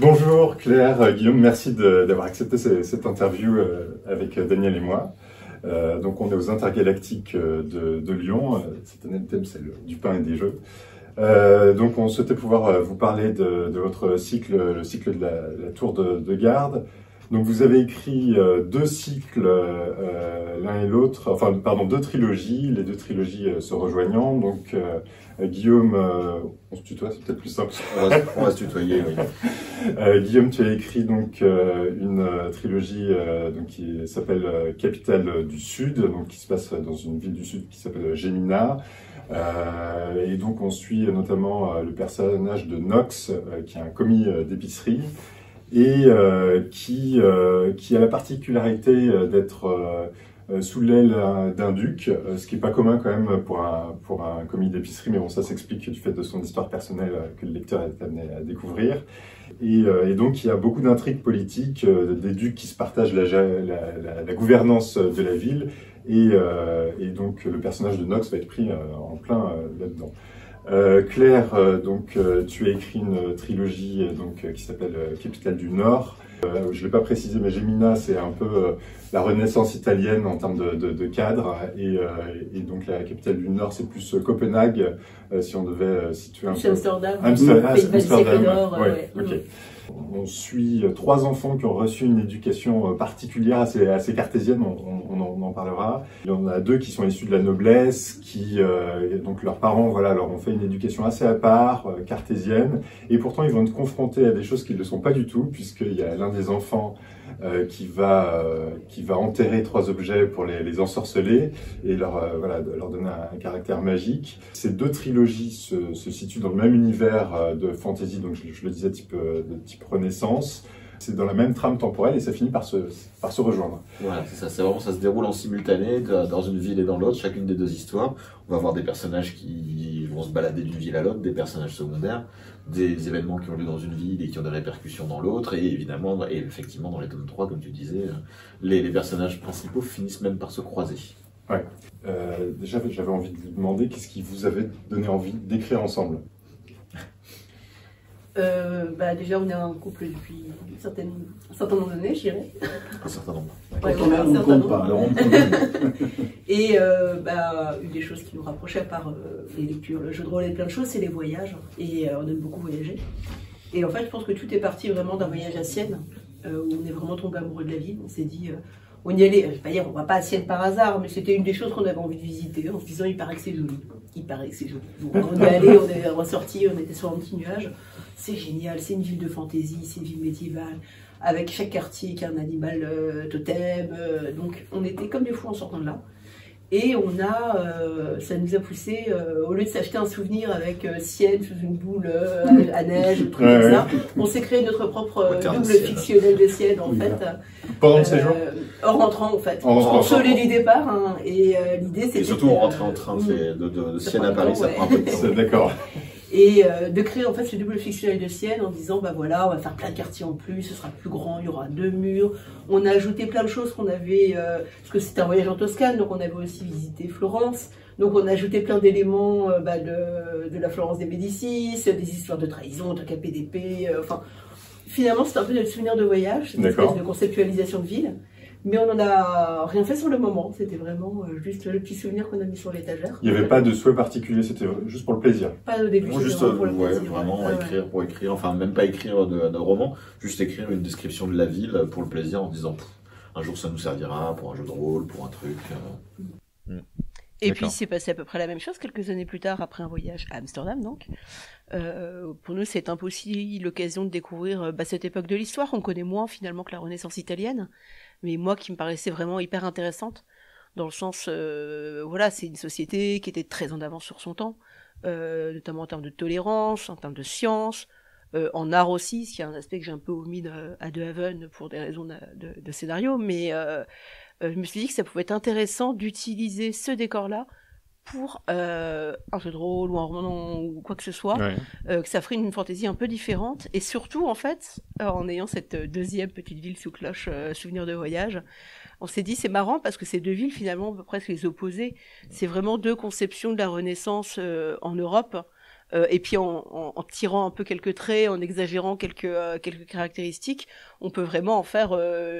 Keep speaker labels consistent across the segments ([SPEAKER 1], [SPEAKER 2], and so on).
[SPEAKER 1] Bonjour Claire, Guillaume, merci d'avoir accepté cette interview avec Daniel et moi. Donc on est aux Intergalactiques de Lyon. Cette année le thème c'est du pain et des jeux. Donc on souhaitait pouvoir vous parler de votre cycle, le cycle de la tour de garde. Donc vous avez écrit deux cycles l'un et l'autre, enfin pardon, deux trilogies, les deux trilogies se rejoignant. Donc Guillaume, on se tutoie, c'est peut-être plus simple.
[SPEAKER 2] On va se tutoyer, oui.
[SPEAKER 1] Guillaume, tu as écrit donc une trilogie donc, qui s'appelle Capitale du Sud, donc qui se passe dans une ville du Sud qui s'appelle Gémina. Et donc on suit notamment le personnage de Nox, qui est un commis d'épicerie, et qui a la particularité d'être sous l'aile d'un duc, ce qui n'est pas commun quand même pour un commis d'épicerie, mais bon, ça s'explique du fait de son histoire personnelle que le lecteur est amené à découvrir. Et donc il y a beaucoup d'intrigues politiques, des ducs qui se partagent la gouvernance de la ville, et donc le personnage de Nox va être pris en plein là-dedans. Claire, donc tu as écrit une trilogie qui s'appelle Capitale du Nord. Je ne l'ai pas précisé, mais Gémina, c'est un peu la Renaissance italienne en termes de cadre, et donc la capitale du Nord, c'est plus Copenhague, si on devait situer un peu.
[SPEAKER 3] Amsterdam.
[SPEAKER 1] Amsterdam, ouais, ok. On suit trois enfants qui ont reçu une éducation particulière, assez cartésienne, on en parlera. Il y en a deux qui sont issus de la noblesse, donc leurs parents voilà, leur ont fait une éducation assez à part, cartésienne, et pourtant ils vont être confrontés à des choses qui ne le sont pas du tout, puisqu'il y a l'un des enfants qui va enterrer trois objets pour les ensorceler et leur donner un caractère magique. Ces deux trilogies se situent dans le même univers de fantasy, donc je le disais, de type Renaissance. C'est dans la même trame temporelle et ça finit par se rejoindre.
[SPEAKER 2] Voilà, c'est ça, ça se déroule en simultané dans une ville et dans l'autre, chacune des deux histoires. On va avoir des personnages qui vont se balader d'une ville à l'autre, des personnages secondaires, des événements qui ont lieu dans une ville et qui ont des répercussions dans l'autre, et évidemment, et effectivement dans les tomes 3, comme tu disais, les personnages principaux finissent même par se croiser.
[SPEAKER 1] Ouais. Déjà, j'avais envie de vous demander qu'est-ce qui vous avait donné envie d'écrire ensemble?
[SPEAKER 3] Déjà, on est un couple depuis un certain nombre d'années, je dirais.
[SPEAKER 2] Un certain nombre.
[SPEAKER 3] Ouais,
[SPEAKER 2] Quand on ne compte pas, alors on compte.
[SPEAKER 3] Et une des choses qui nous rapprochait à part les lectures, le jeu de rôle et plein de choses, c'est les voyages. Et on aime beaucoup voyager. Et en fait, je pense que tout est parti vraiment d'un voyage à Sienne, où on est vraiment tombé amoureux de la ville. On s'est dit, on y allait, je vais pas dire, on va pas à Sienne par hasard, mais c'était une des choses qu'on avait envie de visiter, en se disant, il paraît que c'est joli. Il paraît que c'est joli. Donc, on y est allé, on est ressorti, on était sur un petit nuage. C'est génial, c'est une ville de fantaisie, c'est une ville médiévale, avec chaque quartier qui a un animal totem. Donc on était comme des fous en sortant de là. Et ça nous a poussé, au lieu de s'acheter un souvenir avec Sienne sous une boule à neige, truc comme ça, on s'est créé notre propre double fictionnel de Sienne en fait.
[SPEAKER 1] Pendant le séjour
[SPEAKER 3] En rentrant en fait. On sautait du départ, hein, et l'idée c'était...
[SPEAKER 2] Et surtout on rentrait en train de Sienne à Paris, ça prend un peu de temps.
[SPEAKER 1] D'accord.
[SPEAKER 3] Et de créer en fait ce double fictionnel de Sienne en disant bah voilà, on va faire plein de quartiers en plus, ce sera plus grand, il y aura 2 murs. On a ajouté plein de choses qu'on avait, parce que c'était un voyage en Toscane, donc on avait aussi visité Florence. Donc on a ajouté plein d'éléments de la Florence des Médicis, des histoires de trahison, de KPDP, enfin finalement c'était un peu notre souvenir de voyage, cette espèce de conceptualisation de ville. Mais on n'en a rien fait sur le moment, c'était vraiment juste le petit souvenir qu'on a mis sur l'étagère.
[SPEAKER 1] Il n'y avait pas de souhait particulier, c'était juste pour le plaisir.
[SPEAKER 3] Pas au début,
[SPEAKER 2] juste
[SPEAKER 3] pour le plaisir.
[SPEAKER 2] Vraiment écrire pour écrire, enfin même pas écrire de roman, juste écrire une description de la ville pour le plaisir en se disant un jour ça nous servira pour un jeu de rôle, pour un truc.
[SPEAKER 4] Et puis c'est passé à peu près la même chose quelques années plus tard, après un voyage à Amsterdam donc. Pour nous c'est un peu aussi l'occasion de découvrir cette époque de l'histoire, on connaît moins finalement que la Renaissance italienne, mais moi qui me paraissait vraiment hyper intéressante, dans le sens, voilà, c'est une société qui était très en avance sur son temps, notamment en termes de tolérance, en termes de science, en art aussi, ce qui est un aspect que j'ai un peu omis à De Haven pour des raisons de scénario, mais je me suis dit que ça pouvait être intéressant d'utiliser ce décor-là pour un jeu de rôle ou un roman ou quoi que ce soit, que ça ferait une fantaisie un peu différente, et surtout en fait en ayant cette deuxième petite ville sous cloche, souvenir de voyage, on s'est dit c'est marrant parce que ces deux villes finalement on peut presque les opposer, c'est vraiment deux conceptions de la Renaissance en Europe, et puis en tirant un peu quelques traits, en exagérant quelques caractéristiques, on peut vraiment en faire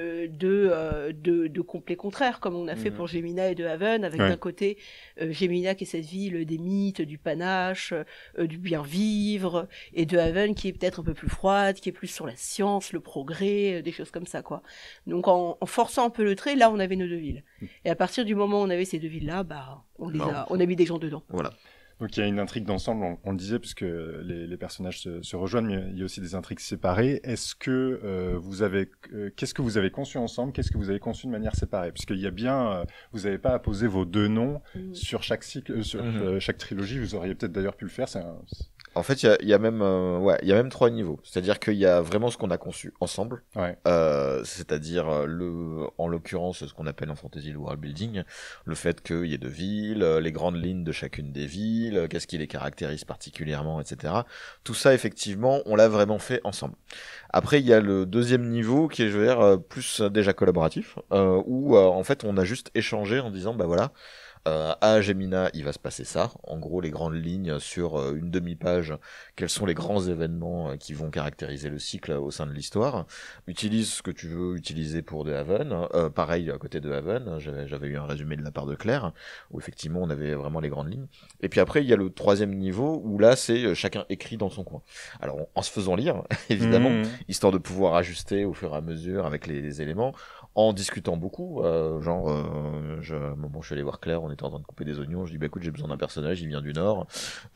[SPEAKER 4] deux complets contraires, comme on a fait pour Gemina et De Haven, avec d'un côté Gemina qui est cette ville des mythes, du panache, du bien vivre, et De Haven qui est peut-être un peu plus froide, qui est plus sur la science, le progrès, des choses comme ça, quoi. Donc en forçant un peu le trait, là on avait nos deux villes. Et à partir du moment où on avait ces deux villes-là, on a mis des gens dedans.
[SPEAKER 2] Voilà.
[SPEAKER 1] Donc il y a une intrigue d'ensemble, on le disait, puisque les personnages se rejoignent, mais il y a aussi des intrigues séparées. Est-ce que qu'est-ce que vous avez conçu ensemble, qu'est-ce que vous avez conçu de manière séparée? Puisqu'il y a bien, vous n'avez pas à poser vos deux noms sur chaque cycle, sur chaque trilogie. Vous auriez peut-être d'ailleurs pu le faire.
[SPEAKER 2] En fait, il y a même 3 niveaux. C'est-à-dire qu'il y a vraiment ce qu'on a conçu ensemble.
[SPEAKER 1] Ouais.
[SPEAKER 2] C'est-à-dire en l'occurrence, ce qu'on appelle en fantasy le world building, le fait qu'il y ait 2 villes, les grandes lignes de chacune des villes, qu'est-ce qui les caractérise particulièrement, etc. Tout ça, effectivement, on l'a vraiment fait ensemble. Après, il y a le deuxième niveau qui est, je veux dire, plus déjà collaboratif, où en fait, on a juste échangé en disant, bah voilà, à Gemina, il va se passer ça. En gros, les grandes lignes sur une demi-page, quels sont les grands événements qui vont caractériser le cycle au sein de l'histoire. Utilise ce que tu veux utiliser pour De Haven. Pareil, à côté de Haven, j'avais eu un résumé de la part de Claire, où effectivement, on avait vraiment les grandes lignes. Et puis après, il y a le troisième niveau, où là, c'est chacun écrit dans son coin. Alors, en se faisant lire, évidemment, histoire de pouvoir ajuster au fur et à mesure avec les éléments, en discutant beaucoup, moment où je suis allé voir Claire, on était en train de couper des oignons, je dis bah écoute, j'ai besoin d'un personnage, il vient du Nord,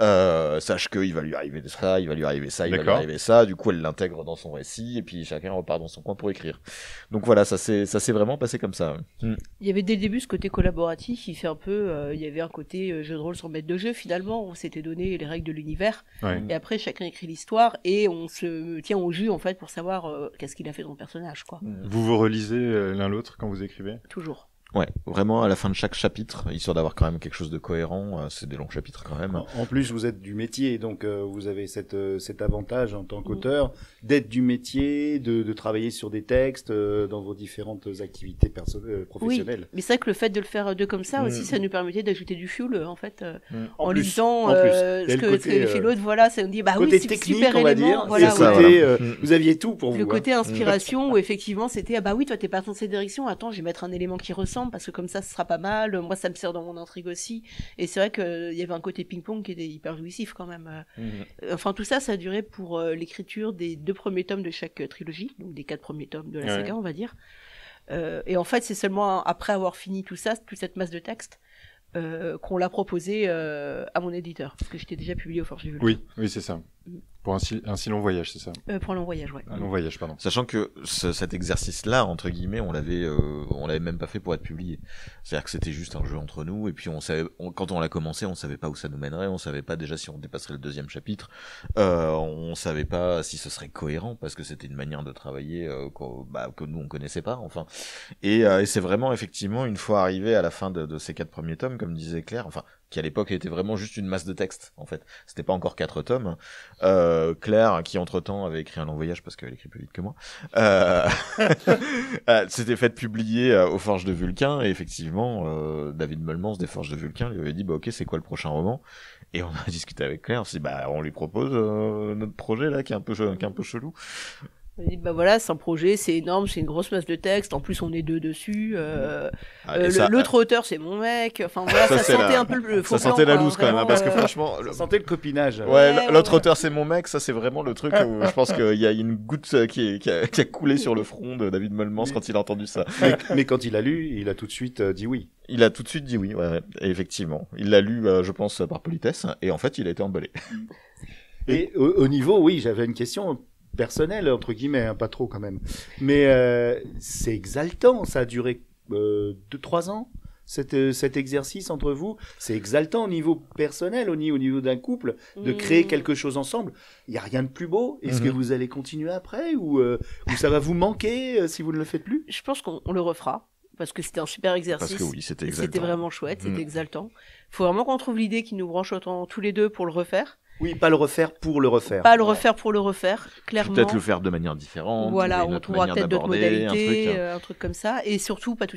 [SPEAKER 2] sache qu'il va lui arriver ça, il va lui arriver ça, il va lui arriver ça, du coup elle l'intègre dans son récit, et puis chacun repart dans son coin pour écrire. Donc voilà, ça s'est vraiment passé comme ça.
[SPEAKER 4] Il y avait dès le début ce côté collaboratif, il fait un peu, il y avait un côté jeu de rôle sur maître de jeu finalement, on s'était donné les règles de l'univers, et après chacun écrit l'histoire, et on se tient au jus en fait pour savoir qu'est-ce qu'il a fait dans le personnage, quoi.
[SPEAKER 1] Vous relisez l'un l'autre quand vous écrivez?
[SPEAKER 4] Toujours.
[SPEAKER 2] Ouais, vraiment à la fin de chaque chapitre, histoire d'avoir quand même quelque chose de cohérent, c'est des longs chapitres quand même.
[SPEAKER 5] En plus, vous êtes du métier, donc vous avez cet avantage en tant qu'auteur d'être du métier, de travailler sur des textes dans vos différentes activités professionnelles.
[SPEAKER 4] Oui, mais c'est vrai que le fait de le faire comme ça aussi, ça nous permettait d'ajouter du fuel en fait, en
[SPEAKER 5] plus,
[SPEAKER 4] lisant
[SPEAKER 5] ce
[SPEAKER 4] que fait l'autre, voilà, ça nous dit bah oui, c'est
[SPEAKER 5] technique,
[SPEAKER 4] super
[SPEAKER 5] on va
[SPEAKER 4] élément,
[SPEAKER 5] dire,
[SPEAKER 4] voilà,
[SPEAKER 5] c'est ça, voilà. Vous aviez tout pour vous.
[SPEAKER 4] Le côté inspiration où effectivement c'était ah bah oui, toi t'es parti dans cette direction, attends, je vais mettre un élément qui ressemble parce que comme ça ce sera pas mal, moi ça me sert dans mon intrigue aussi, et c'est vrai qu'il y avait un côté ping-pong qui était hyper jouissif quand même. Enfin tout ça a duré pour l'écriture des 2 premiers tomes de chaque trilogie, donc des 4 premiers tomes de la saga on va dire, et en fait c'est seulement après avoir fini tout ça, toute cette masse de texte, qu'on l'a proposé à mon éditeur, parce que j'étais déjà publié au Forges du Vulcain.
[SPEAKER 1] Oui c'est ça. Pour un si long voyage, c'est ça?
[SPEAKER 4] Pour un long voyage, ouais.
[SPEAKER 1] Un long voyage, pardon.
[SPEAKER 2] Sachant que cet exercice-là, entre guillemets, on l'avait même pas fait pour être publié. C'est-à-dire que c'était juste un jeu entre nous, et puis quand on l'a commencé, on savait pas où ça nous mènerait, on savait pas déjà si on dépasserait le 2e chapitre, on savait pas si ce serait cohérent, parce que c'était une manière de travailler que nous on connaissait pas, enfin. Et c'est vraiment, effectivement, une fois arrivé à la fin de ces 4 premiers tomes, comme disait Claire, enfin, qui à l'époque était vraiment juste une masse de texte, en fait. C'était pas encore 4 tomes. Claire, qui entre-temps avait écrit un long voyage parce qu'elle écrit plus vite que moi, s'était fait publier aux Forges de Vulcain, et effectivement, David Meulmans des Forges de Vulcain lui avait dit, bah ok, c'est quoi le prochain roman? Et on a discuté avec Claire, on s'est dit, bah on lui propose notre projet là, qui est un peu chelou.
[SPEAKER 4] On dit, bah voilà, c'est un projet, c'est énorme, c'est une grosse masse de texte, en plus on est 2 dessus, l'autre auteur c'est mon mec, enfin voilà, ça sentait un peu le faux
[SPEAKER 2] ça sentait la
[SPEAKER 4] plan,
[SPEAKER 2] loose quand même, parce que franchement...
[SPEAKER 5] Ça sentait le copinage.
[SPEAKER 2] Ouais, l'autre auteur c'est mon mec, ça c'est vraiment le truc où je pense qu'il y a une goutte qui a coulé sur le front de David Meulmans quand il a entendu ça.
[SPEAKER 5] Mais quand il a lu, il a tout de suite dit oui.
[SPEAKER 2] Il a tout de suite dit oui, ouais, et effectivement. Il l'a lu, je pense, par politesse, et en fait il a été emballé.
[SPEAKER 5] Et au niveau, oui, j'avais une question personnel entre guillemets, pas trop quand même, mais c'est exaltant, ça a duré 2-3 ans cet exercice entre vous, c'est exaltant au niveau personnel, au niveau d'un couple, de créer quelque chose ensemble. Il y a rien de plus beau. Est-ce que vous allez continuer après, ou ça va vous manquer si vous ne le faites plus?
[SPEAKER 4] Je pense qu'on le refera, parce que c'était un super exercice.
[SPEAKER 2] Parce que oui, c'était exaltant.
[SPEAKER 4] C'était vraiment chouette, c'était exaltant. Faut vraiment qu'on trouve l'idée qui nous branche autant tous les deux pour le refaire.
[SPEAKER 5] Oui, pas le refaire pour le refaire.
[SPEAKER 4] Pas le refaire pour le refaire, clairement.
[SPEAKER 2] Peut-être le faire de manière différente.
[SPEAKER 4] Voilà, on trouvera peut-être d'autres modalités, un truc comme ça. Et surtout, pas tout de suite.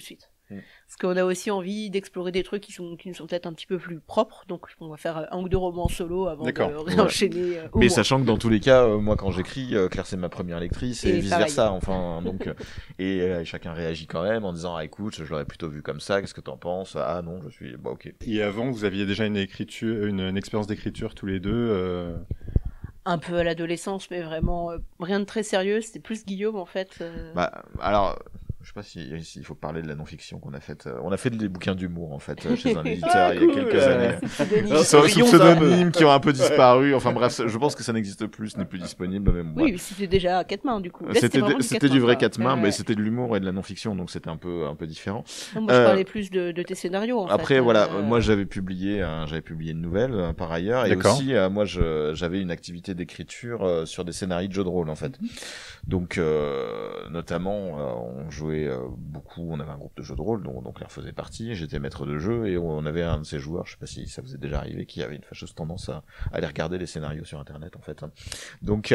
[SPEAKER 4] Parce qu'on a aussi envie d'explorer des trucs qui nous sont peut-être un petit peu plus propres, donc on va faire un ou deux romans solo avant de réenchaîner.
[SPEAKER 2] Mais sachant que dans tous les cas, moi quand j'écris, Claire c'est ma première lectrice et vice versa. Enfin, donc et chacun réagit quand même en disant écoute, je l'aurais plutôt vu comme ça. Qu'est-ce que t'en penses? Ah non, je suis ok.
[SPEAKER 1] Et avant, vous aviez déjà une expérience d'écriture tous les deux.
[SPEAKER 4] Un peu à l'adolescence, mais vraiment rien de très sérieux. C'était plus Guillaume en fait.
[SPEAKER 2] Alors. Je sais pas s'il faut parler de la non-fiction qu'on a faite. On a fait des bouquins d'humour, en fait, chez un éditeur il y a quelques années. Sous pseudonymes qui ont un peu disparu. Enfin bref, je pense que ça n'existe plus, ce n'est plus disponible. Même
[SPEAKER 4] oui, c'était déjà à 4 mains, du coup.
[SPEAKER 2] C'était du vrai 4 mains, mais c'était de l'humour et de la non-fiction, donc c'était un peu différent.
[SPEAKER 4] Non, moi, je parlais plus de tes scénarios,
[SPEAKER 2] Après, voilà, moi, j'avais publié une nouvelle, par ailleurs. Et aussi, moi, j'avais une activité d'écriture sur des scénarios de jeux de rôle, en fait. Donc, notamment, on jouait beaucoup, on avait un groupe de jeux de rôle dont Claire faisait partie, j'étais maître de jeu et on avait un de ces joueurs, je sais pas si ça vous est déjà arrivé, qui avait une fâcheuse tendance à aller regarder les scénarios sur internet en fait. Donc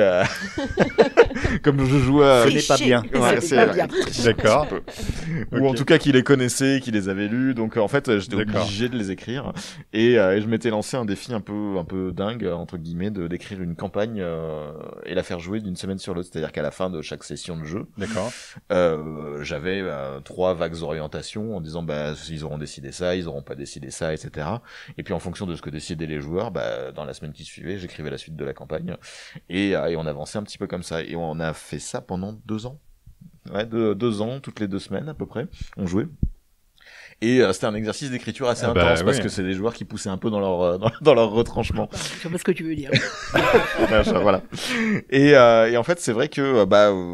[SPEAKER 2] comme je jouais
[SPEAKER 5] ce n'est pas bien.
[SPEAKER 2] Ouais, c'est pas bien.
[SPEAKER 1] D'accord.
[SPEAKER 2] Ou en tout cas qui les connaissait, qui les avait lus, donc en fait j'étais obligé de les écrire et je m'étais lancé un défi un peu dingue entre guillemets d'écrire une campagne et la faire jouer d'une semaine sur l'autre, c'est-à-dire qu'à la fin de chaque session de jeu.
[SPEAKER 1] D'accord.
[SPEAKER 2] J'avais 3 vagues orientations en disant ils auront décidé ça, ils auront pas décidé ça, etc. Et puis en fonction de ce que décidaient les joueurs, dans la semaine qui suivait, j'écrivais la suite de la campagne et on avançait un petit peu comme ça. Et on a fait ça pendant 2 ans. Ouais, 2 ans, toutes les 2 semaines à peu près, on jouait. Et c'était un exercice d'écriture assez intense parce que c'est des joueurs qui poussaient un peu dans leur retranchement.
[SPEAKER 4] Je sais pas ce que tu veux dire.
[SPEAKER 2] Voilà. Et en fait, c'est vrai que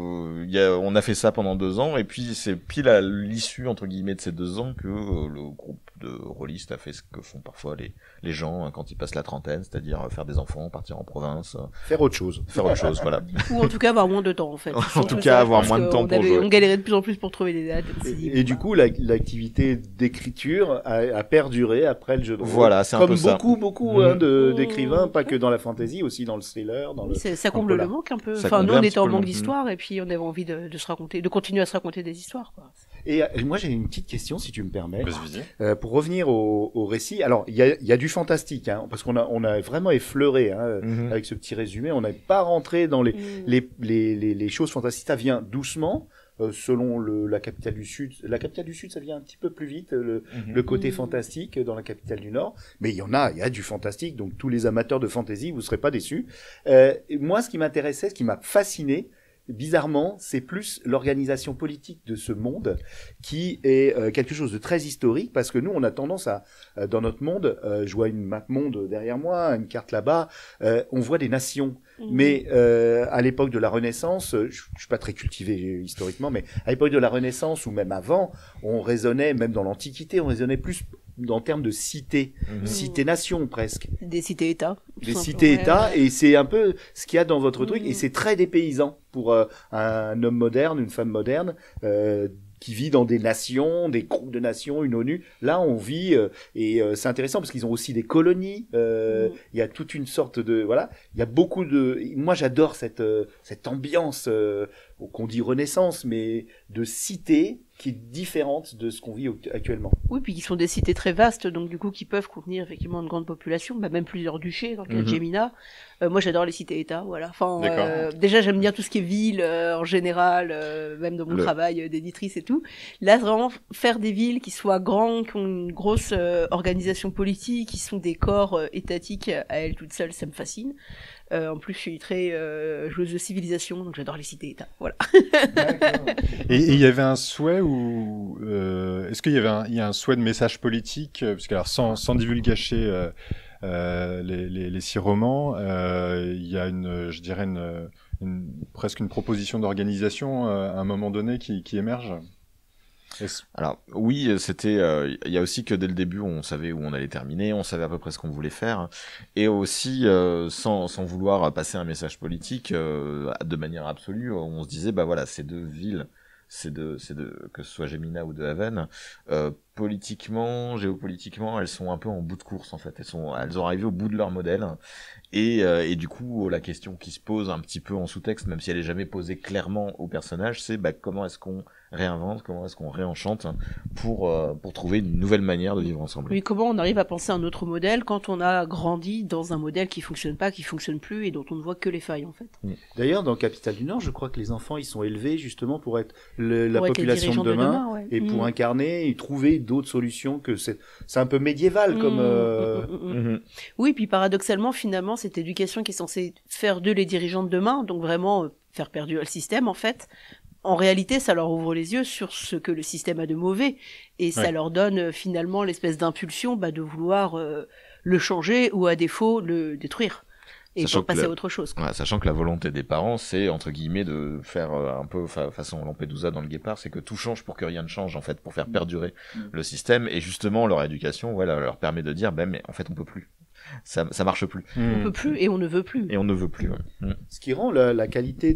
[SPEAKER 2] on a fait ça pendant 2 ans et puis c'est pile à l'issue entre guillemets de ces 2 ans que le groupe de rôlistes a fait ce que font parfois les gens quand ils passent la trentaine, c'est-à-dire faire des enfants, partir en province,
[SPEAKER 5] faire autre chose,
[SPEAKER 2] voilà.
[SPEAKER 4] Ou en tout cas avoir moins de temps en fait.
[SPEAKER 2] En tout cas avoir moins de temps pour jouer.
[SPEAKER 4] On galérait de plus en plus pour trouver des dates.
[SPEAKER 5] Et du coup, l'activité d'écriture a perduré après le jeu de rôle.
[SPEAKER 2] Voilà, c'est un peu ça.
[SPEAKER 5] Comme beaucoup d'écrivains, pas que dans la fantasy, aussi dans le thriller.
[SPEAKER 4] Ça comble le manque un peu. Enfin, nous on était en manque d'histoire et puis on avait envie de se raconter, de continuer à se raconter des histoires, quoi.
[SPEAKER 5] Et moi j'ai une petite question si tu me permets.
[SPEAKER 1] Vas-y.
[SPEAKER 5] Pour revenir au récit, alors il y a du fantastique, parce qu'on a vraiment effleuré avec ce petit résumé. On n'est pas rentré dans les choses fantastiques. Ça vient doucement. Selon la capitale du Sud. La capitale du Sud, ça vient un petit peu plus vite, le côté fantastique dans la capitale du Nord. Mais il y a du fantastique, donc tous les amateurs de fantasy, vous serez pas déçus. Moi, ce qui m'intéressait, ce qui m'a fasciné, bizarrement, c'est plus l'organisation politique de ce monde qui est quelque chose de très historique parce que nous, on a tendance à, dans notre monde, je vois une map monde derrière moi, une carte là-bas, on voit des nations. Mais à l'époque de la Renaissance, je suis pas très cultivé historiquement, mais à l'époque de la Renaissance ou même avant, on raisonnait, même dans l'Antiquité, on raisonnait plus en termes de cités, cités-nations presque.
[SPEAKER 4] Des cités-États.
[SPEAKER 5] Des cités-États, et c'est un peu ce qu'il y a dans votre truc, et c'est très dépaysant pour un homme moderne, une femme moderne, qui vit dans des nations, des groupes de nations, une ONU. Là, on vit, et c'est intéressant parce qu'ils ont aussi des colonies. Il y a toute une sorte de... Voilà, il y a beaucoup de... Moi, j'adore cette ambiance, qu'on dit Renaissance, mais de cité qui est différente de ce qu'on vit actuellement.
[SPEAKER 4] Oui, puis qui sont des cités très vastes, donc du coup qui peuvent contenir effectivement une grande population, même plusieurs duchés, dans le cas de Gemina. Moi j'adore les cités-États, voilà. Enfin, déjà j'aime bien tout ce qui est ville en général, même dans mon travail d'éditrice et tout. Là, vraiment faire des villes qui soient grandes, qui ont une grosse organisation politique, qui sont des corps étatiques à elles toutes seules, ça me fascine. En plus, je suis très joueuse de civilisation, donc j'adore les cités-États. Voilà.
[SPEAKER 1] Et il y avait un souhait ou est-ce qu'il y avait il y a un souhait de message politique, parce que alors sans divulgacher les 6 romans, il y a je dirais presque une proposition d'organisation à un moment donné qui émerge.
[SPEAKER 2] Alors oui, c'était. Il y a aussi que dès le début, on savait où on allait terminer, on savait à peu près ce qu'on voulait faire, et aussi sans vouloir passer un message politique de manière absolue, on se disait voilà, ces 2 villes, que ce soit Gemina ou De Haven, politiquement, géopolitiquement, elles sont un peu en bout de course en fait. Elles ont arrivé au bout de leur modèle. Et du coup, la question qui se pose un petit peu en sous-texte, même si elle est jamais posée clairement au personnage, c'est comment est-ce qu'on réinvente, comment est-ce qu'on réenchante pour trouver une nouvelle manière de vivre ensemble.
[SPEAKER 4] Oui, comment on arrive à penser un autre modèle quand on a grandi dans un modèle qui fonctionne pas, qui fonctionne plus et dont on ne voit que les failles en fait.
[SPEAKER 5] D'ailleurs, dans Capitale du Nord, je crois que les enfants ils sont élevés justement pour être la population de demain,
[SPEAKER 4] ouais.
[SPEAKER 5] et pour incarner et trouver d'autres solutions que c'est un peu médiéval comme.
[SPEAKER 4] Oui, puis paradoxalement, finalement, cette éducation qui est censée faire d'eux les dirigeants de demain, donc vraiment faire perdurer le système en fait. En réalité, ça leur ouvre les yeux sur ce que le système a de mauvais et ça leur donne finalement l'espèce d'impulsion de vouloir le changer ou à défaut le détruire et pour passer à autre chose.
[SPEAKER 2] Ouais, sachant que la volonté des parents, c'est entre guillemets de faire un peu façon Lampedusa dans le Guépard, c'est que tout change pour que rien ne change en fait, pour faire perdurer le système et justement leur éducation, leur permet de dire mais en fait on peut plus. Ça marche plus.
[SPEAKER 4] On peut plus et on ne veut plus.
[SPEAKER 2] Et on ne veut plus.
[SPEAKER 5] Ce qui rend la qualité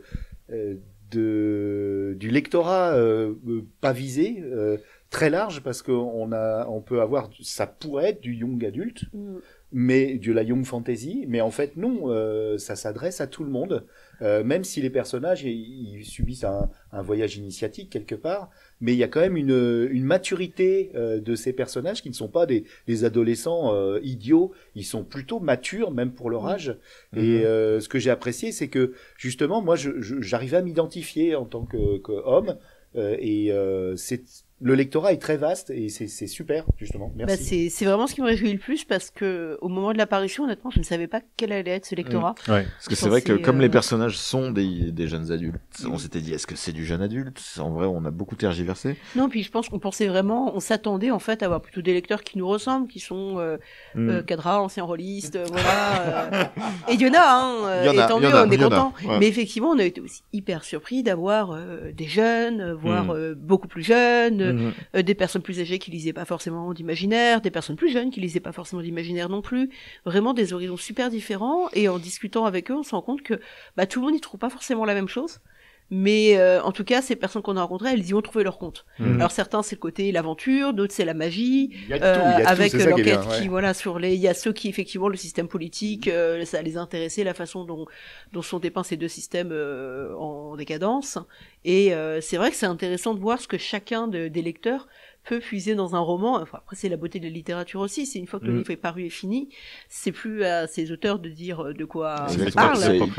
[SPEAKER 5] du lectorat pas visé très large parce qu'on peut avoir, ça pourrait être du young adulte, mais de la young fantasy, mais en fait non, ça s'adresse à tout le monde, même si les personnages ils subissent un voyage initiatique quelque part, mais il y a quand même une maturité de ces personnages qui ne sont pas des adolescents idiots, ils sont plutôt matures même pour leur âge. Et ce que j'ai apprécié, c'est que justement moi j'arrivais à m'identifier en tant qu'homme, et le lectorat est très vaste et c'est super justement. Merci.
[SPEAKER 4] C'est vraiment ce qui me réjouit le plus parce que au moment de l'apparition, honnêtement, je ne savais pas quel allait être ce lectorat.
[SPEAKER 2] Ouais. Parce que c'est vrai que comme les personnages sont des jeunes adultes, on s'était dit est-ce que c'est du jeune adulte ? En vrai, on a beaucoup tergiversé.
[SPEAKER 4] Non, puis je pense qu'on pensait vraiment, on s'attendait en fait à avoir plutôt des lecteurs qui nous ressemblent, qui sont cadras, anciens rôlistes, voilà. Et il y en a, et tant mieux, on est content. Ouais. Mais effectivement, on a été aussi hyper surpris d'avoir des jeunes, voire beaucoup plus jeunes. Des personnes plus âgées qui lisaient pas forcément d'imaginaire, des personnes plus jeunes qui lisaient pas forcément d'imaginaire non plus, vraiment des horizons super différents, et en discutant avec eux on se rend compte que tout le monde n'y trouve pas forcément la même chose, mais en tout cas ces personnes qu'on a rencontrées elles y ont trouvé leur compte. Alors certains c'est le côté l'aventure, d'autres c'est la magie, avec l'enquête qui il y a ceux qui effectivement le système politique ça les intéressait, la façon dont sont dépeints ces deux systèmes en décadence, et c'est vrai que c'est intéressant de voir ce que chacun des lecteurs peut puiser dans un roman. Enfin, après c'est la beauté de la littérature aussi, c'est une fois que le livre est paru et fini, c'est plus à ces auteurs de dire de quoi ils parlent,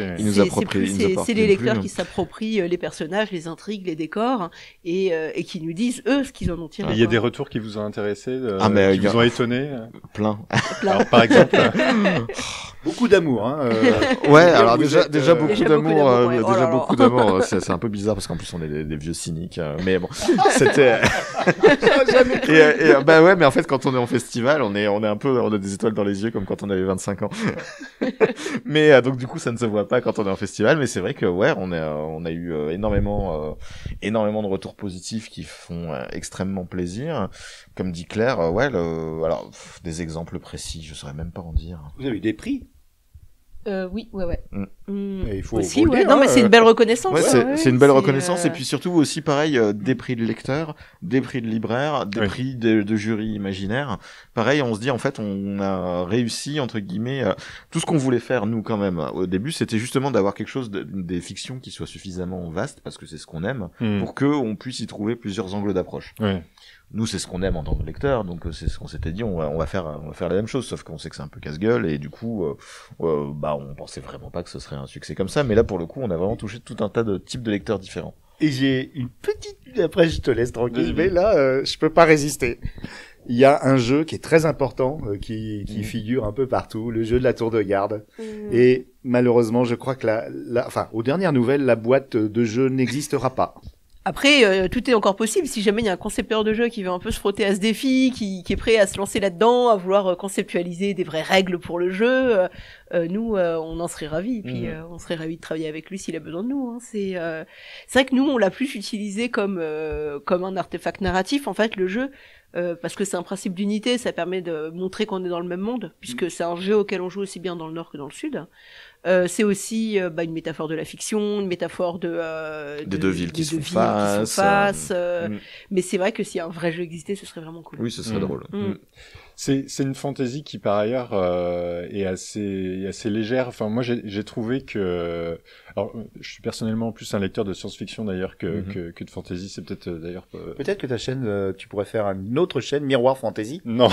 [SPEAKER 4] c'est les lecteurs qui s'approprient les personnages, les intrigues, les décors, et qui nous disent eux ce qu'ils en ont tiré.
[SPEAKER 1] Il y a des retours qui vous ont intéressé, qui vous ont étonné?
[SPEAKER 2] Plein.
[SPEAKER 1] Alors, par exemple
[SPEAKER 5] beaucoup d'amour,
[SPEAKER 2] ouais, alors déjà beaucoup d'amour, déjà beaucoup d'amour. C'est un peu bizarre parce qu'en plus on est des vieux cyniques, mais bon, c'était ouais, mais en fait quand on est en festival, on a des étoiles dans les yeux comme quand on avait 25 ans. Mais donc du coup ça ne se voit pas quand on est en festival, mais c'est vrai que on a eu énormément de retours positifs qui font extrêmement plaisir. Comme dit Claire, alors des exemples précis, je saurais même pas en dire.
[SPEAKER 5] Vous avez eu des prix?
[SPEAKER 4] Oui, ouais.
[SPEAKER 5] Il faut
[SPEAKER 4] aussi, non, mais c'est une belle reconnaissance.
[SPEAKER 2] C'est une belle reconnaissance, et puis surtout aussi pareil, des prix de lecteurs, des prix de libraires, des prix de jury imaginaire. Pareil, on se dit en fait, on a réussi entre guillemets tout ce qu'on voulait faire nous quand même au début, c'était justement d'avoir quelque chose des fictions qui soit suffisamment vaste parce que c'est ce qu'on aime pour que on puisse y trouver plusieurs angles d'approche. Ouais. Nous, c'est ce qu'on aime en tant que lecteur, donc c'est ce qu'on s'était dit, on va faire la même chose, sauf qu'on sait que c'est un peu casse-gueule, et du coup, on pensait vraiment pas que ce serait un succès comme ça, mais là, pour le coup, on a vraiment touché tout un tas de types de lecteurs différents.
[SPEAKER 5] Et j'ai une petite, après je te laisse tranquille, mais là, je peux pas résister. Il y a un jeu qui est très important, qui figure un peu partout, le jeu de la tour de garde. Et malheureusement, je crois que aux dernières nouvelles, la boîte de jeu n'existera pas.
[SPEAKER 4] Après, tout est encore possible si jamais il y a un concepteur de jeu qui veut un peu se frotter à ce défi, qui est prêt à se lancer là-dedans, à vouloir conceptualiser des vraies règles pour le jeu. Nous, on en serait ravis. Puis on serait ravis de travailler avec lui s'il a besoin de nous. Hein. C'est vrai que nous, on l'a plus utilisé comme un artefact narratif. En fait, le jeu, parce que c'est un principe d'unité, ça permet de montrer qu'on est dans le même monde, puisque c'est un jeu auquel on joue aussi bien dans le nord que dans le sud. C'est aussi une métaphore de la fiction, une métaphore de
[SPEAKER 2] deux villes qui se font face.
[SPEAKER 4] Mais c'est vrai que si un vrai jeu existait, ce serait vraiment cool.
[SPEAKER 2] Oui, ce serait drôle.
[SPEAKER 1] C'est une fantaisie qui par ailleurs est assez légère. Enfin moi j'ai trouvé que, alors je suis personnellement plus un lecteur de science-fiction d'ailleurs que de fantasy. C'est peut-être d'ailleurs
[SPEAKER 5] peut-être que ta chaîne, tu pourrais faire une autre chaîne Miroir Fantasy.
[SPEAKER 1] Non,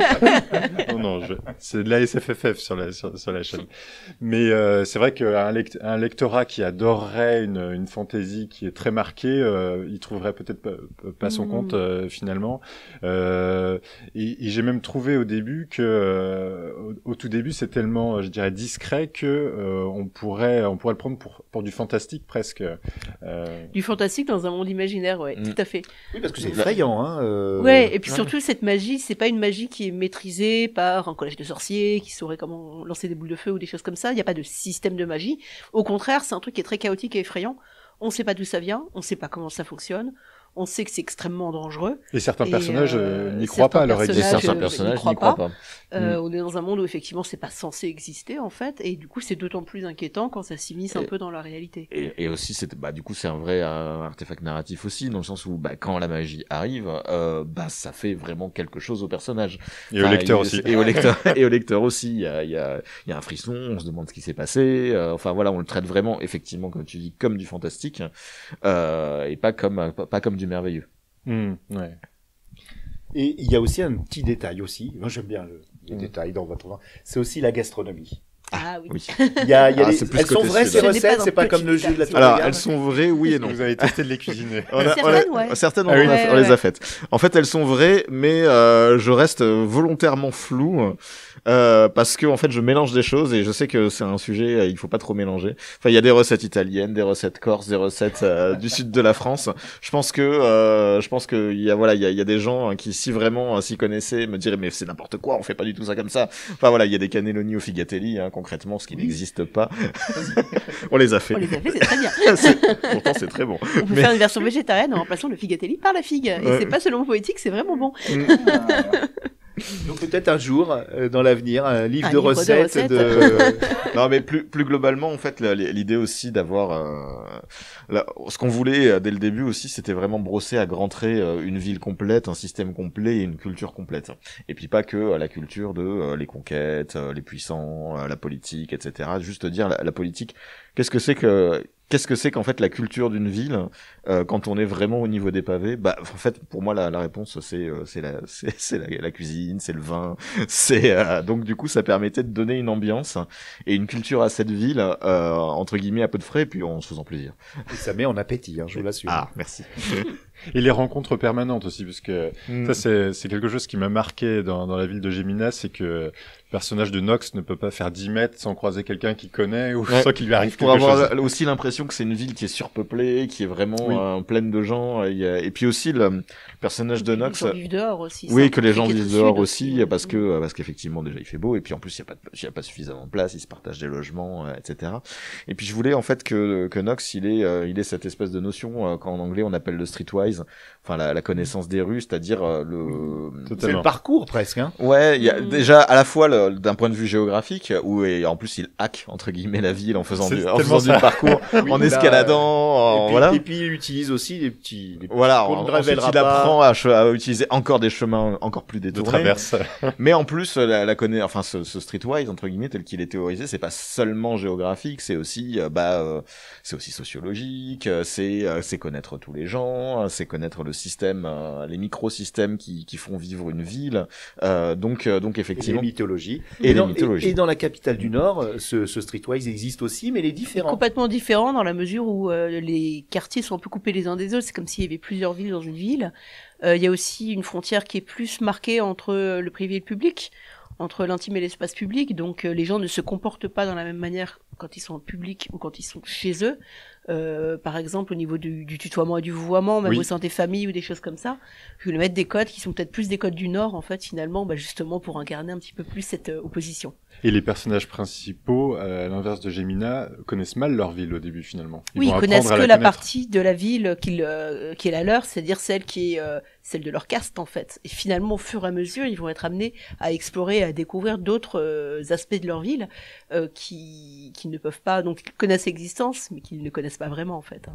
[SPEAKER 1] non, c'est de la SFFF sur la chaîne. Mais c'est vrai qu'un lectorat qui adorerait une fantasy qui est très marquée, il trouverait peut-être pas son compte finalement. Et j'ai même trouvé au début que au tout début c'est tellement, je dirais, discret que on pourrait le prendre pour du fantastique presque.
[SPEAKER 4] Du fantastique dans un monde imaginaire, ouais, tout à fait.
[SPEAKER 5] Oui, parce que c'est effrayant, hein.
[SPEAKER 4] Ouais, et puis surtout cette magie, c'est pas une magie qui est maîtrisée par un collège de sorciers qui saurait comment lancer des boules de feu ou des choses comme ça. Il n'y a pas de système de magie. Au contraire, c'est un truc qui est très chaotique et effrayant. On sait pas d'où ça vient, on sait pas comment ça fonctionne. On sait que c'est extrêmement dangereux.
[SPEAKER 1] Et certains personnages n'y croient pas à leur existence.
[SPEAKER 2] Certains personnages n'y croient pas.
[SPEAKER 4] On est dans un monde où effectivement c'est pas censé exister en fait, et du coup c'est d'autant plus inquiétant quand ça s'immisce un peu dans la réalité.
[SPEAKER 2] Et aussi du coup c'est un vrai artefact narratif aussi, dans le sens où quand la magie arrive, ça fait vraiment quelque chose au personnage.
[SPEAKER 1] Et au lecteur aussi.
[SPEAKER 2] Et au lecteur aussi. Il y a un frisson, on se demande ce qui s'est passé. Enfin voilà, on le traite vraiment effectivement comme tu dis, comme du fantastique, et pas comme du merveilleux.
[SPEAKER 1] Ouais.
[SPEAKER 5] Et il y a aussi un petit détail aussi. Moi, j'aime bien les détails dans votre vin. C'est aussi la gastronomie.
[SPEAKER 4] Ah oui.
[SPEAKER 5] Elles sont vraies ces recettes, c'est pas comme le jeu de la tour.
[SPEAKER 2] Alors, elles sont vraies, oui et non.
[SPEAKER 1] Vous avez testé de les cuisiner.
[SPEAKER 2] Certaines, on les a faites. En fait, elles sont vraies, mais je reste volontairement flou. Parce que en fait je mélange des choses et je sais que c'est un sujet il faut pas trop mélanger. Enfin il y a des recettes italiennes, des recettes corses, des recettes du sud de la France. Je pense que il y a des gens qui si vraiment s'y connaissaient me diraient mais c'est n'importe quoi, on fait pas du tout ça comme ça. Enfin voilà, il y a des cannelloni au figatelli concrètement, ce qui n'existe pas. On les a fait.
[SPEAKER 4] C'est très bien.
[SPEAKER 2] Pourtant c'est très bon.
[SPEAKER 4] On peut faire une version végétarienne en remplaçant le figatelli par la figue et c'est pas seulement poétique, c'est vraiment bon.
[SPEAKER 5] Donc peut-être un jour, dans l'avenir, un livre de recettes.
[SPEAKER 2] Non, mais plus globalement, en fait, l'idée aussi d'avoir ce qu'on voulait dès le début aussi, c'était vraiment brosser à grands traits une ville complète, un système complet et une culture complète. Et puis pas que la culture de les conquêtes, les puissants, la politique, etc. Juste dire la politique. Qu'est-ce que c'est qu'en fait la culture d'une ville quand on est vraiment au niveau des pavés? En fait pour moi la réponse c'est la cuisine, c'est le vin, donc du coup ça permettait de donner une ambiance et une culture à cette ville entre guillemets à peu de frais et puis en se faisant plaisir.
[SPEAKER 5] Et ça met en appétit, je vous l'assure.
[SPEAKER 2] Ah, merci.
[SPEAKER 1] Et les rencontres permanentes aussi, parce que ça c'est quelque chose qui m'a marqué dans la ville de Géminas, c'est que le personnage de Nox ne peut pas faire 10 mètres sans croiser quelqu'un qu'il connaît ou sans qu'il lui arrive quelque chose.
[SPEAKER 2] Pour avoir aussi l'impression que c'est une ville qui est surpeuplée, qui est vraiment pleine de gens, et puis aussi le personnage de Nox.
[SPEAKER 4] Que les gens vivent dehors aussi.
[SPEAKER 2] Oui, que les gens vivent dehors aussi, parce qu'effectivement déjà il fait beau, et puis en plus il y a pas suffisamment de place, ils se partagent des logements, etc. Et puis je voulais en fait que Nox il ait cette espèce de notion qu'en anglais on appelle le streetwise, enfin la connaissance des rues, c'est-à-dire
[SPEAKER 5] c'est le parcours presque.
[SPEAKER 2] Ouais, il y a déjà à la fois d'un point de vue géographique et en plus il hack entre guillemets la ville en faisant du parcours, en escaladant, voilà.
[SPEAKER 5] Et puis il utilise aussi des petits
[SPEAKER 2] voilà, ensuite il apprend à utiliser encore des chemins encore plus détournés.
[SPEAKER 1] De traverse.
[SPEAKER 2] Mais en plus ce streetwise entre guillemets tel qu'il est théorisé, c'est pas seulement géographique, c'est aussi sociologique, c'est connaître tous les gens, c'est connaître le système, les microsystèmes qui font vivre une ville, donc effectivement.
[SPEAKER 5] Et les mythologies.
[SPEAKER 2] Et
[SPEAKER 5] dans la capitale du Nord, ce streetwise existe aussi, mais il est différent.
[SPEAKER 4] Complètement différent dans la mesure où les quartiers sont un peu coupés les uns des autres. C'est comme s'il y avait plusieurs villes dans une ville. Il y a aussi une frontière qui est plus marquée entre le privé et le public, entre l'intime et l'espace public. Donc les gens ne se comportent pas dans la même manière quand ils sont en public ou quand ils sont chez eux. Par exemple, au niveau du tutoiement et du vouvoiement, même au sein des familles ou des choses comme ça, je voulais mettre des codes qui sont peut-être plus des codes du Nord, en fait, finalement, justement pour incarner un petit peu plus cette opposition.
[SPEAKER 1] Et les personnages principaux, à l'inverse de Gémina, connaissent mal leur ville au début, finalement.
[SPEAKER 4] Ils connaissent que la partie de la ville qui est la leur, c'est-à-dire celle qui est celle de leur caste en fait. Et finalement, au fur et à mesure, ils vont être amenés à explorer, à découvrir d'autres aspects de leur ville qui ne peuvent pas, donc ils connaissent l'existence, mais qu'ils ne connaissent pas vraiment en fait.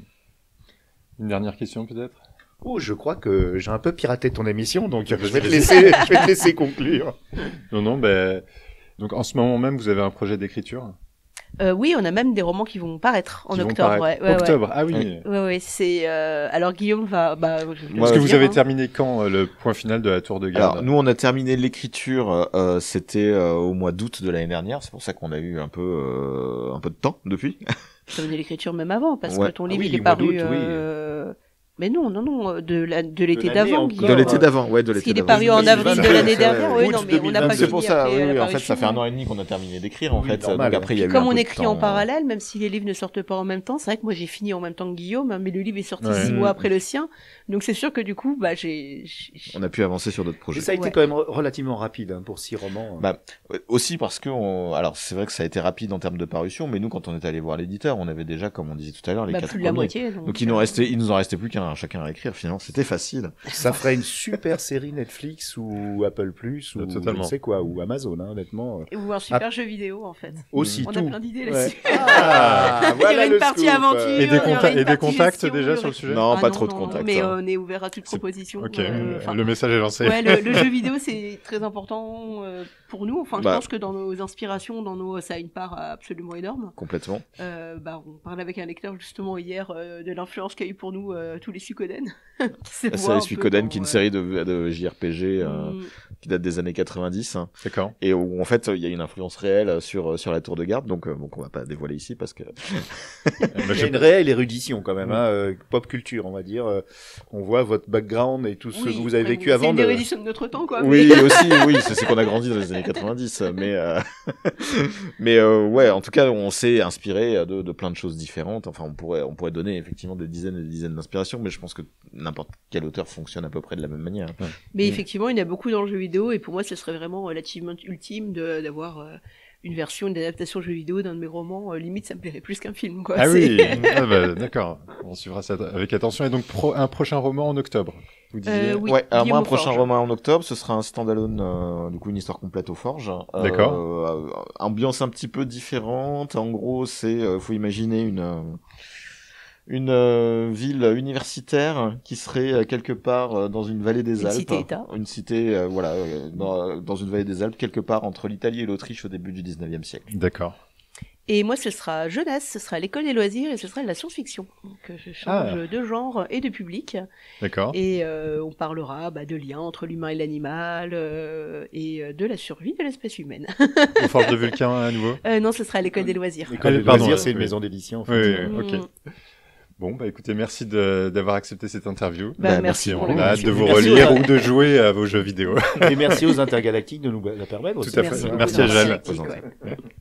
[SPEAKER 1] Une dernière question peut-être?
[SPEAKER 5] Oh, je crois que j'ai un peu piraté ton émission, donc je vais te laisser conclure.
[SPEAKER 1] Non, donc en ce moment même, vous avez un projet d'écriture?
[SPEAKER 4] Oui, on a même des romans qui vont paraître en octobre.
[SPEAKER 1] Octobre, ah oui.
[SPEAKER 4] Ouais, c'est. Alors Guillaume va.
[SPEAKER 1] Est-ce que vous avez terminé quand le point final de la Tour de Garde?
[SPEAKER 2] Alors nous, on a terminé l'écriture. C'était au mois d'août de l'année dernière. C'est pour ça qu'on a eu un peu de temps depuis.
[SPEAKER 4] Terminé l'écriture même avant, parce que ton livre il est paru. Mais non, de l'été d'avant, Guillaume.
[SPEAKER 2] De l'été d'avant, ouais, de l'été d'avant.
[SPEAKER 4] Il est paru en avril de l'année dernière, oui, non, mais on n'a pas fini.
[SPEAKER 2] C'est pour ça, oui, en fait, ça fait 1 an et demi qu'on a terminé d'écrire, en fait. Donc après, il y a eu
[SPEAKER 4] comme on écrit en parallèle, même si les livres ne sortent pas en même temps, c'est vrai que moi j'ai fini en même temps que Guillaume, mais le livre est sorti 6 mois après le sien. Donc c'est sûr que du coup,
[SPEAKER 2] on a pu avancer sur d'autres projets.
[SPEAKER 5] Et ça a été quand même relativement rapide, pour 6 romans.
[SPEAKER 2] Aussi parce que alors c'est vrai que ça a été rapide en termes de parution, mais nous, quand on est allé voir l'éditeur, on avait déjà, comme on disait tout à l'heure, les 4 premiers.
[SPEAKER 4] La moitié.
[SPEAKER 2] Donc il nous en restait plus qu'un chacun à écrire. Finalement, c'était facile.
[SPEAKER 5] Ça ferait une super série Netflix ou Apple Plus ou
[SPEAKER 1] totalement.
[SPEAKER 5] Je sais quoi, ou Amazon, honnêtement.
[SPEAKER 4] Ou un super jeu vidéo en fait.
[SPEAKER 5] Aussi
[SPEAKER 4] on
[SPEAKER 5] tout.
[SPEAKER 4] a plein d'idées là-dessus.
[SPEAKER 5] Voilà,
[SPEAKER 4] il y aurait une partie aventure.
[SPEAKER 1] Et des contacts déjà sur le sujet?
[SPEAKER 2] Non, pas trop de contacts.
[SPEAKER 4] Mais on est ouvert à toute proposition.
[SPEAKER 1] Ok, le message est lancé.
[SPEAKER 4] Ouais, le jeu vidéo c'est très important pour nous. Enfin, je pense que dans nos inspirations, ça a une part absolument énorme.
[SPEAKER 2] Complètement.
[SPEAKER 4] On parlait avec un lecteur justement hier de l'influence qu'a eu pour nous tous les Suikoden.
[SPEAKER 2] La série Suikoden, qui est une série de JRPG qui date des années 90.
[SPEAKER 1] D'accord.
[SPEAKER 2] Et où en fait il y a une influence réelle sur la Tour de Garde, donc on va pas dévoiler ici parce que
[SPEAKER 5] il y a une réelle érudition quand même, pop culture on va dire. On voit votre background et tout ce que vous avez vécu avant.
[SPEAKER 4] C'est une érudition de notre temps quoi.
[SPEAKER 2] Oui aussi, oui, c'est qu'on a grandi dans les années 90, mais ouais, en tout cas on s'est inspiré de plein de choses différentes. Enfin on pourrait donner effectivement des dizaines et des dizaines d'inspirations, mais je pense que n'importe quel auteur fonctionne à peu près de la même manière.
[SPEAKER 4] Mais effectivement, il y en a beaucoup dans le jeu vidéo, et pour moi, ce serait vraiment l'achievement ultime d'avoir une adaptation jeu vidéo d'un de mes romans. Limite, ça me plairait plus qu'un film, quoi.
[SPEAKER 1] Ah oui, d'accord. On suivra ça avec attention. Et donc, un prochain roman en octobre, vous disiez?
[SPEAKER 4] Oui,
[SPEAKER 2] alors moi, un prochain roman en octobre, ce sera un standalone, du coup, une histoire complète aux Forges.
[SPEAKER 1] D'accord.
[SPEAKER 2] Ambiance un petit peu différente. En gros, faut imaginer une ville universitaire qui serait quelque part dans une vallée des Alpes.
[SPEAKER 4] Cité-État.
[SPEAKER 2] Une cité, dans une vallée des Alpes, quelque part entre l'Italie et l'Autriche au début du 19e siècle.
[SPEAKER 1] D'accord.
[SPEAKER 4] Et moi, ce sera jeunesse, ce sera l'école des loisirs et ce sera de la science-fiction. Donc, je change de genre et de public.
[SPEAKER 1] D'accord.
[SPEAKER 4] Et on parlera de liens entre l'humain et l'animal et de la survie de l'espèce humaine.
[SPEAKER 1] Aux Forges de Vulcain à nouveau?
[SPEAKER 4] Non, ce sera l'école des loisirs.
[SPEAKER 5] L'école des loisirs, c'est une maison d'édition. En fait.
[SPEAKER 1] Oui, ok. Bon, écoutez, merci d'avoir accepté cette interview.
[SPEAKER 4] Merci.
[SPEAKER 1] On a hâte de vous relire ou de jouer à vos jeux vidéo.
[SPEAKER 5] Et merci aux Intergalactiques de nous la permettre aussi.
[SPEAKER 1] Tout à fait. Merci à Jeanne.